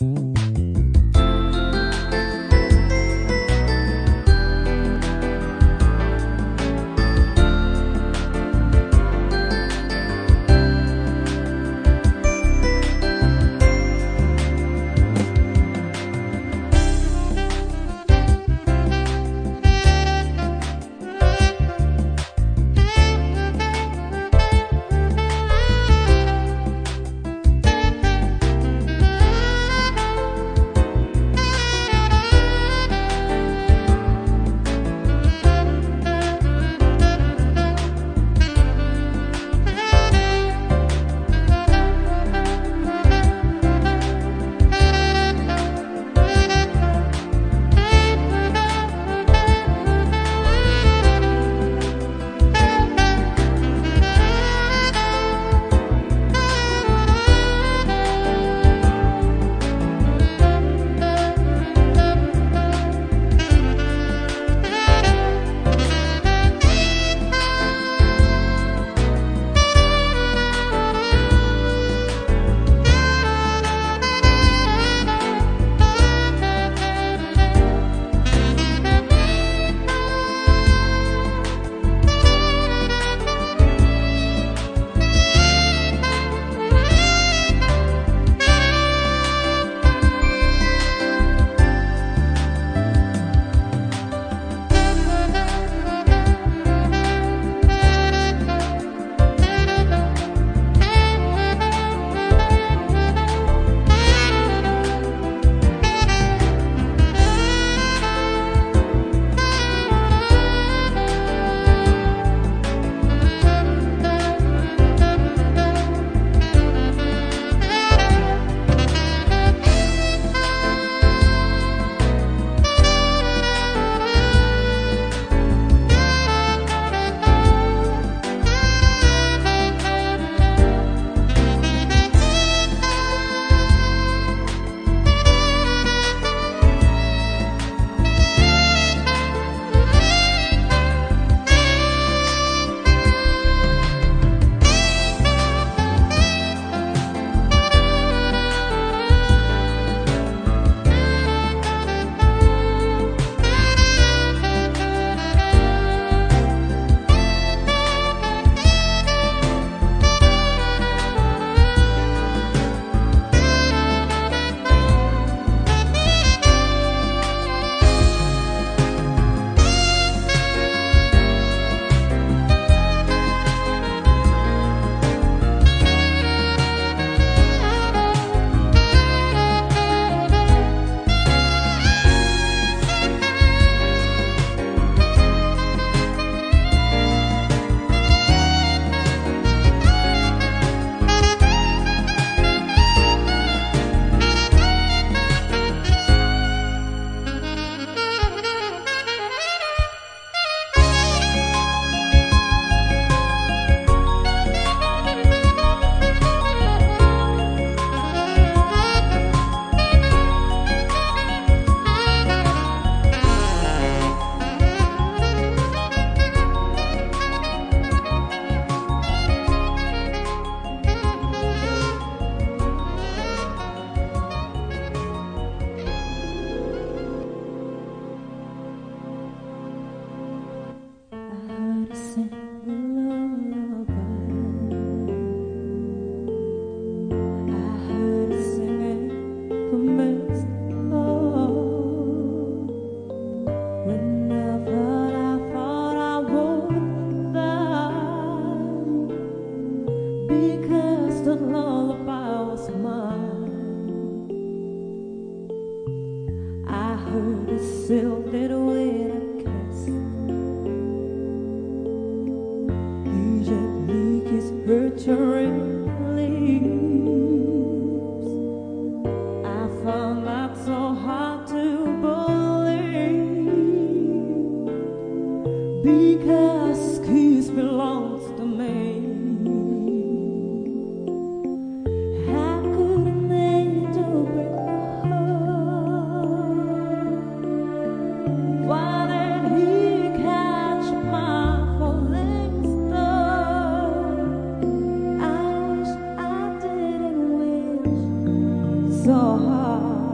So hard.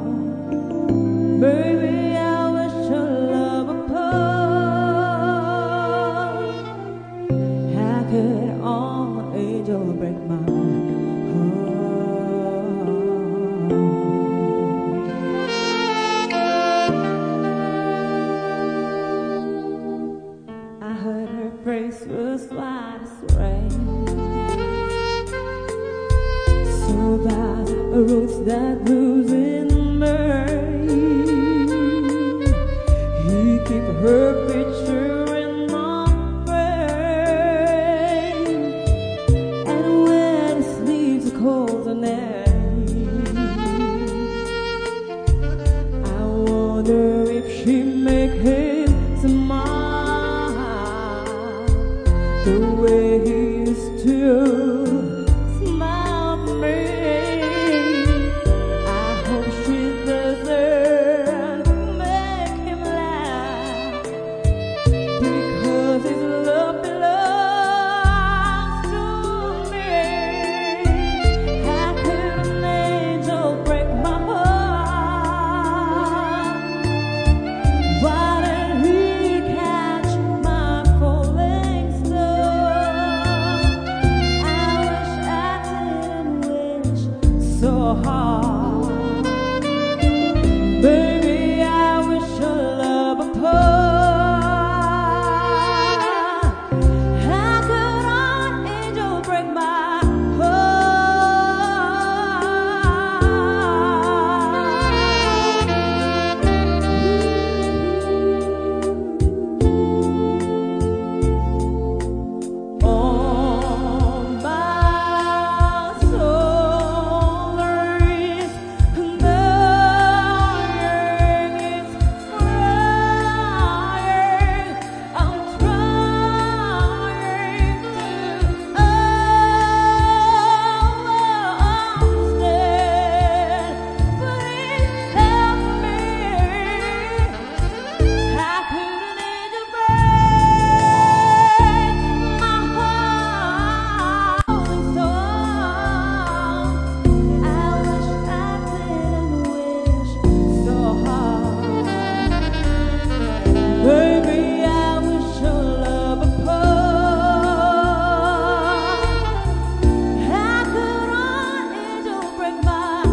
break my heart. I heard her face was white as rain, so that a rose that moves in May. He keep her picture in my brain, and when his leaves are cold and I wonder if she make him smile the way he used to smile at me. I hope she doesn't make him laugh, because his love belongs to me. How could an angel break my heart? Why did he catch my falling star? I wish I didn't wish so hard. Baby, I wish our love apart. How could an angel break my all my soul is dying, it's crying. I'm trying to understand, but it helps me. How could an angel break my heart? So I wish I didn't wish so hard. Baby, I wish your love apart. How could an angel break my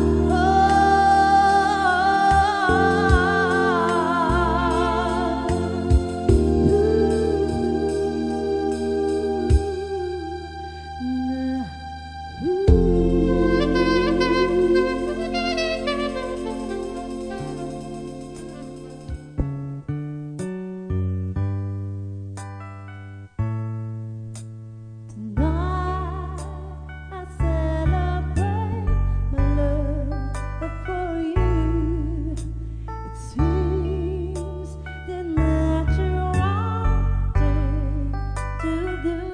Tonight I celebrate my love for you. It seems the natural thing to do.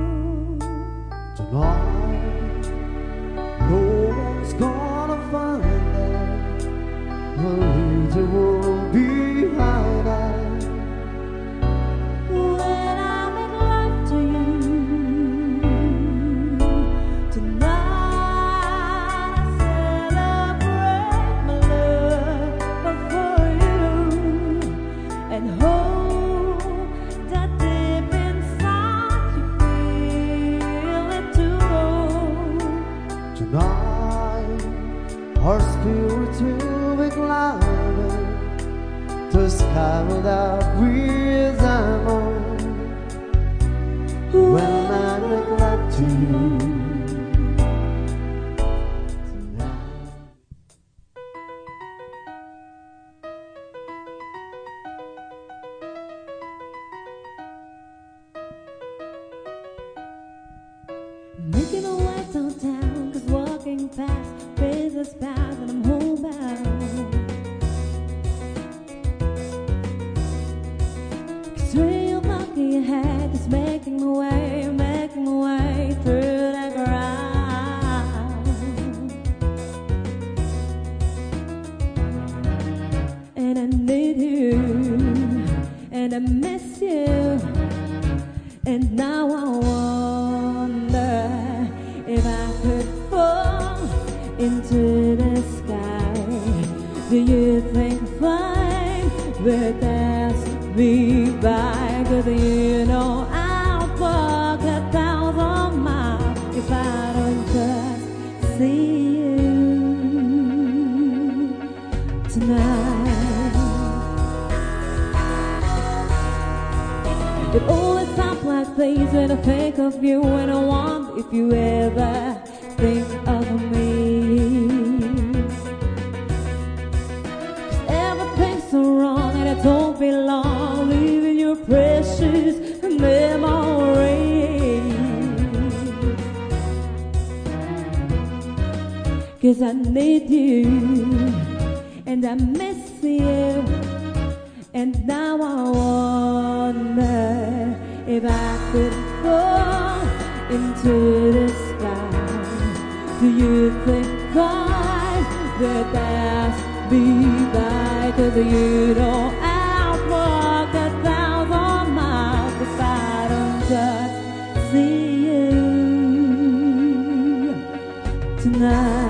Tonight, no one's gonna find that. I'll leave the world behind us. When I make love to you tonight, I celebrate my love for you, and hope that deep inside you feel it too. Tonight, our spirits will be climbing the sky without reason. When I make love to you tonight. Making a way downtown, 'cause walking past business paths and I'm homebound. 'Cause real lucky ahead is making my way through the crowd. And I need you, and I miss you, and now I wonder if I could fall into the sky. Do you think flying will pass me by? 'Cause you know I'll walk 1,000 miles if I of you, and I wonder if you ever think of me. 'Cause everything's so wrong and I don't belong, leaving your precious memory. 'Cause I need you and I miss you, and now I wonder if I could fall into the sky. Do you think I would pass me by? 'Cause you know I'll walk 1,000 miles if I don't just see you tonight.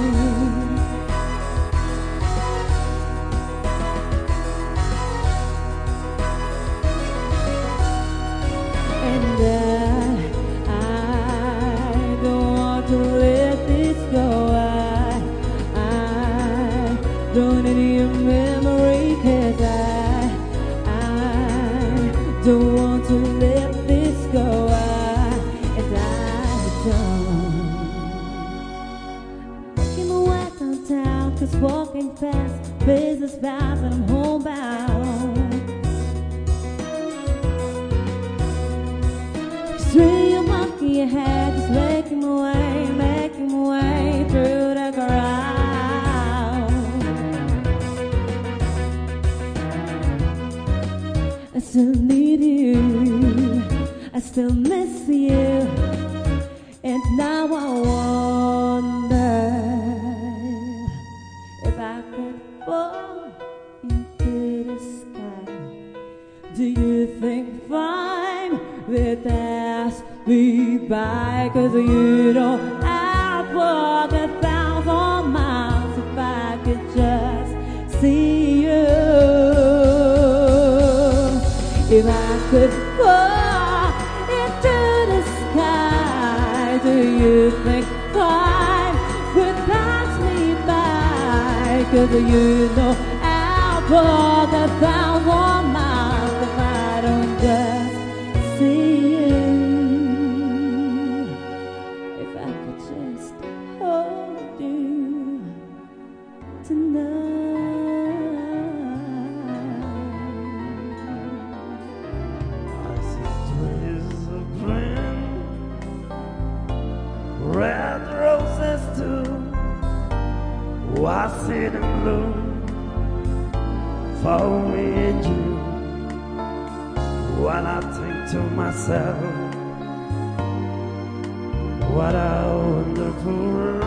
Don't need your memory, 'cause I don't want to let this go, and I don't. Making my way downtown, 'cause walking fast, business bound, and I'm homebound. Street of monkey ahead, just making my way through the crowd. I still need you, I still miss you, and now I wonder if I could fall into the sky. Do you think time will pass me by? 'Cause you know I'd walk 1,000 miles if I could just see you. If I could fall into the sky, do you think time would pass me by? 'Cause you know I'll walk 1,000 miles if I don't just see you. If I could just hold you tonight. Red roses too, I see them bloom for me and you. When I think to myself, what a wonderful